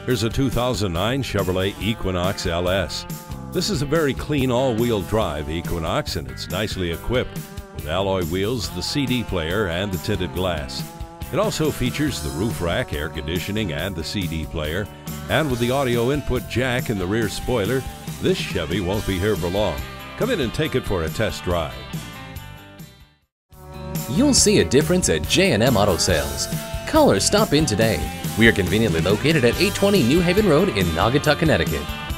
Here's a 2009 Chevrolet Equinox LS. This is a very clean all-wheel drive Equinox, and it's nicely equipped with alloy wheels, the CD player, and the tinted glass. It also features the roof rack, air conditioning, and the CD player. And with the audio input jack in the rear spoiler, this Chevy won't be here for long. Come in and take it for a test drive. You'll see a difference at J M Auto Sales. Call or stop in today. We are conveniently located at 820 New Haven Road in Naugatuck, Connecticut.